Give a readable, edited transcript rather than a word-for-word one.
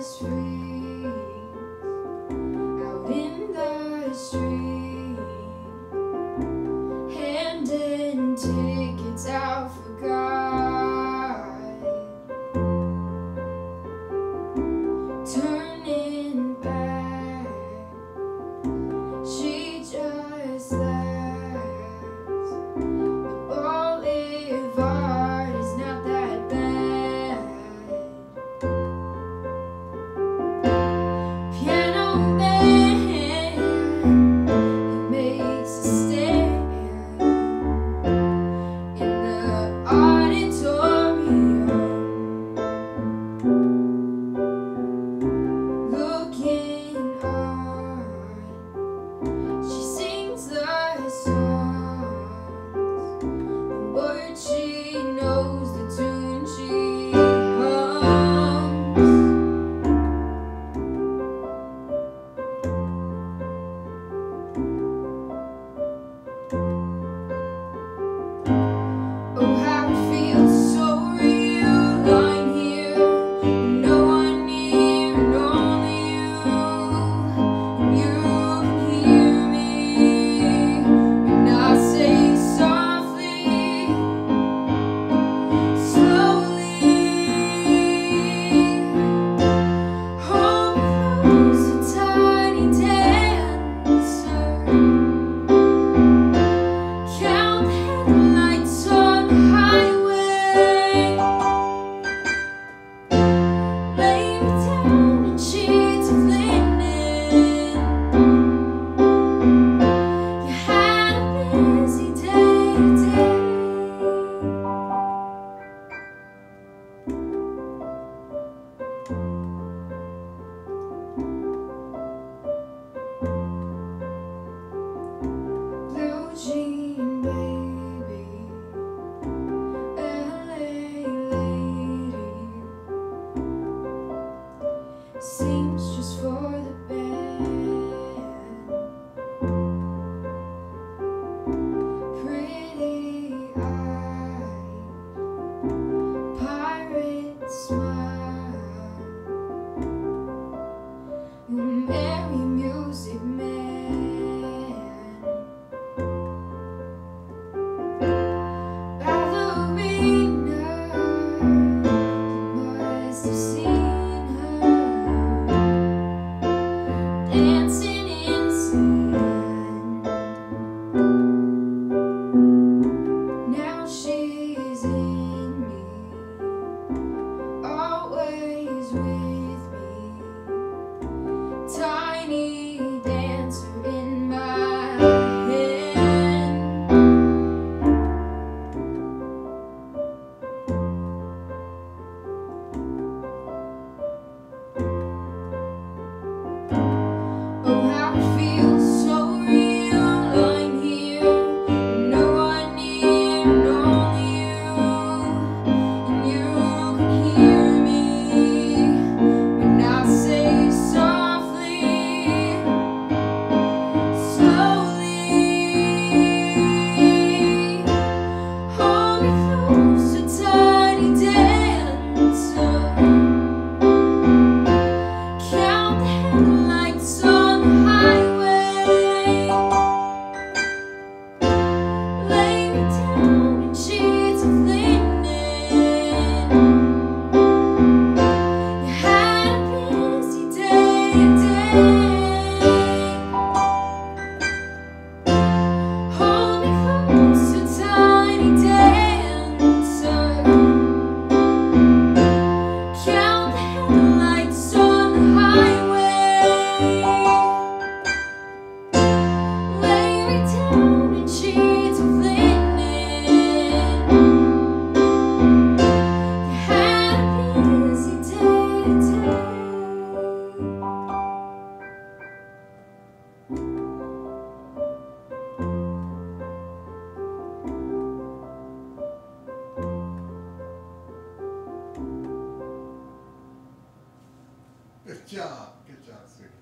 just freeze out in the street, handing tickets out for God, turning back, she just laughs. The boulevard is not that bad. Piano man, he makes a stand in the auditorium, looking on. She sings the songs, the words she knows, the tune she hums. Oh, how it feels so real, lying here, with no one near, and only you. And you can hear me when I say softly, slowly, hold me close, a tiny dancer. Count headlights on the highway. Lay me down in sheets of linen. You had a busy day today. Blue jean baby, LA lady, seamstress for the band, pretty eyes, pirate smile, you merry music man. Ballerina, you must have seen her dancing in sand. Now she's in me, always with me, tiny dancer in my hand. Oh, how it feels so real, lying here, with no one near, and only you. And you can hear me when I say softly, slowly, hold me close, a tiny dancer. Count the headlights on the highway. Lay me down in sheets of linen. You had a busy day today. Hold me close, a tiny dancer. Count the headlights on the highway. Lay me down in sheets of linen. You had a busy day today. Good job, sweetie.